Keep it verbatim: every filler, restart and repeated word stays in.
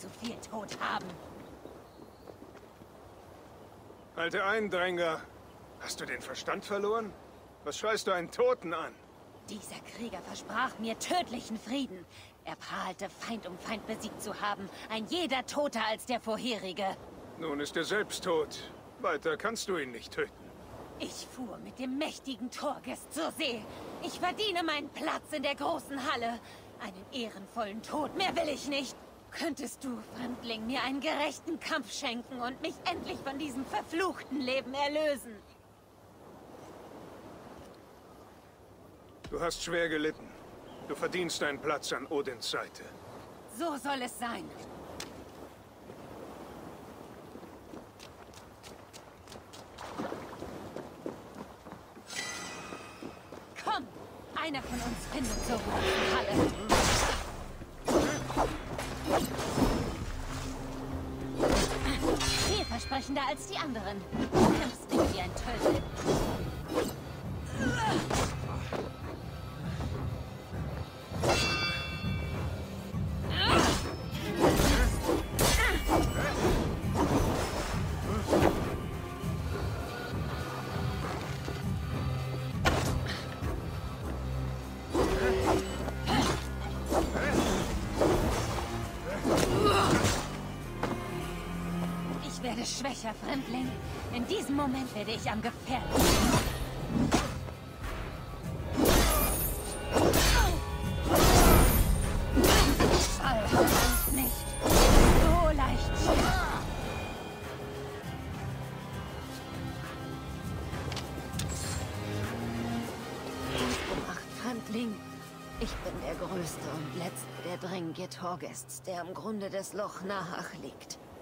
zu viel Tod haben. Halte ein, Dränger. Hast du den Verstand verloren? Was schreist du einen Toten an? Dieser Krieger versprach mir tödlichen Frieden. Er prahlte, Feind um Feind besiegt zu haben. Ein jeder toter als der vorherige. Nun ist er selbst tot. Weiter kannst du ihn nicht töten. Ich fuhr mit dem mächtigen Torghast zur See. Ich verdiene meinen Platz in der großen Halle. Einen ehrenvollen Tod, mehr will ich nicht. Könntest du, Fremdling, mir einen gerechten Kampf schenken und mich endlich von diesem verfluchten Leben erlösen? Du hast schwer gelitten. Du verdienst einen Platz an Odins Seite. So soll es sein. Komm, einer von uns findet zur großen Halle. Vielversprechender als die anderen. Du kämpfst nicht wie ein Tölpel. Ich werde schwächer, Fremdling. In diesem Moment werde ich am gefährlichsten. Nicht so leicht. Macht, Fremdling. Ich bin der Größte und Letzte der Dringir Torghasts, der am Grunde des Loch Nahach liegt.